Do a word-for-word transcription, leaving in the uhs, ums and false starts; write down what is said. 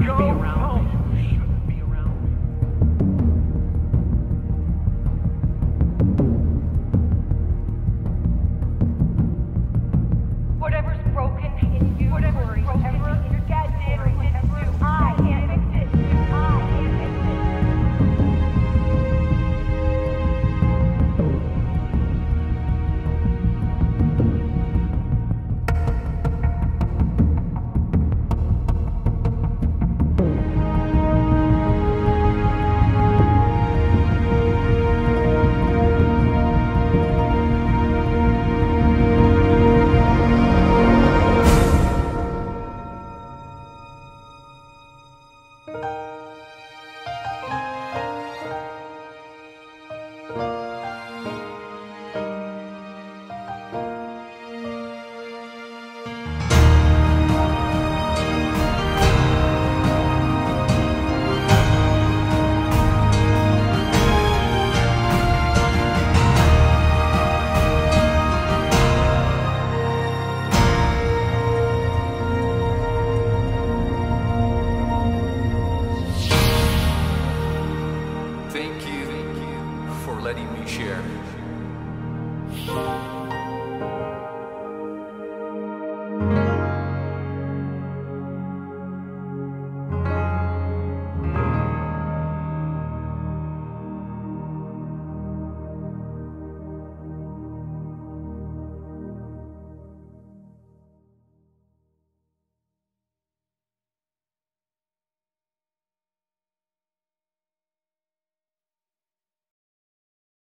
shouldn't be around me. You shouldn't be around me. Whatever's broken in you, whatever's broken in your dad did or didn't do, I can't fix it. I can't fix it. Thank you for letting me share.